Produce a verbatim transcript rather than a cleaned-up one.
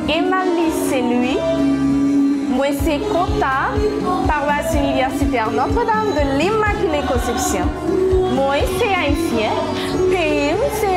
Emmanuel Saint-Louis. Moi, c'est Kota, paroisse universitaire Notre-Dame de l'Immaculée Conception. Moi, c'est haïtien. Pays, c'est